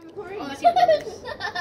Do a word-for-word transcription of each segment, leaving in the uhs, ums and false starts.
chlorine. Oh, that's even worse.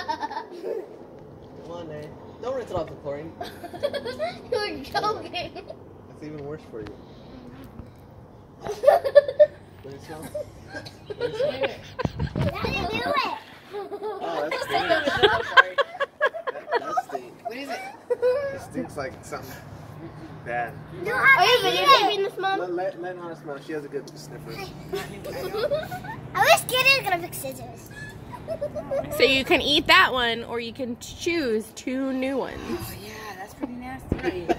Come on, Nate. Don't rinse it off with chlorine. You're joking. That's even worse for you. Let it smell. Let it smell. How do you do it? Oh, that's Take stink. over the other part. That does stink. What is it? It stinks like something bad. No, are you videotaping this, Mom? Let, let, let Nana smell. She has a good sniffer. I wish Kitty was gonna pick scissors. So you can eat that one, or you can choose two new ones. Oh yeah, that's pretty nasty. No,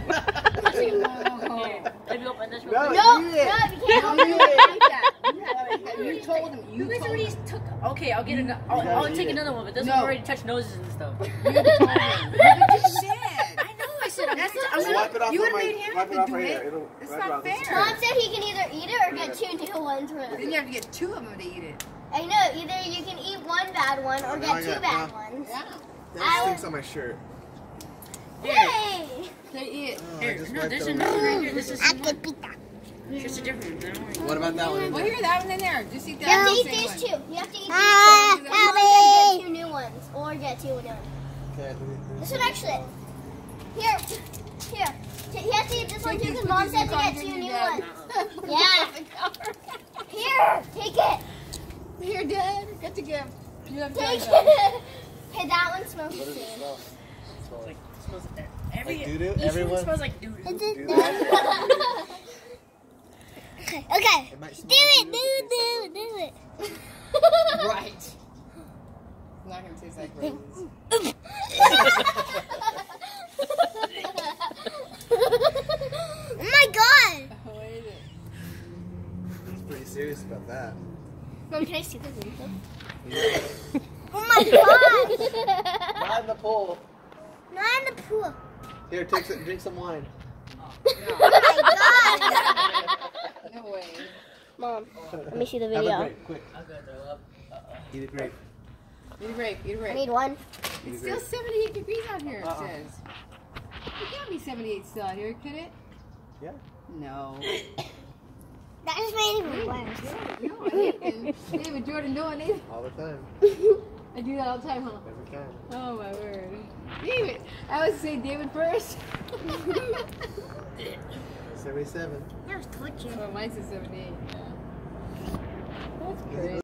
No, eat it. no, you No, can't. you didn't like that. You, had- you told him. You, You guys told already him. took. Okay, I'll get another. I'll, You gotta I'll eat take it. another one, but this No. one already touched noses and stuff. You told him. But you said. I know. I said I'm That's not. not- Just wipe it off You on would've my, made him wipe have it to off do right it. here. It'll, It's wipe not it off. fair. Mom said he can either eat it or get two new ones. Then you have to get two of them to eat it. I know, either you can eat one bad one or Oh, now I get two got- bad now- ones. Yeah. That stinks on my shirt. Yay! They eat. Oh, I Here, just no, wiped there's it on another my right shirt. here. This is I can beat that. just a different one. Don't worry. What about that one? Well, here, that one in there. Just eat You that have to one. eat same these one. two. You have to eat these Ah, two. Mom said get two new ones or get two new ones. Okay, let me- This one actually. Here, here. He has to eat this one too because Mom said to get two new ones. Yeah. Here, take it. Here, Dad. Get to give. You have Take to it. Hey, that one smells What the does it same. smell? It smells Like, like it smells every. Like doo-doo? Each Everyone- one smells like doo doo. It's do a- that. Okay. It might smell Do like it, doo-doo, do, but do, do it. Right. It's not going to taste like raisins. Oh my god! What is it? He's pretty serious about that. Mom, can I see this info? Yeah. Oh my god! Not in the pool. Not in the pool. Here, take some, drink some wine. Oh my god! No way. Mom, let me see the Have a video. grape, quick. I'm gonna throw up. Uh-oh. Eat a grape. Eat a grape. Eat a I grape. need one. Eat a It's grape. still seventy-eight degrees out here, it Uh-uh. says. It can't be seventy-eight still out here, could it? Yeah. No. That just made it even worse. No, I hate it. David Jordan doing it. All the time. I do that all the time, huh? Every time. Oh my word. David. I was saying David first. seventy-seven. That was torture. Oh, mine says seventy-eight. Yeah. That's Is it crazy.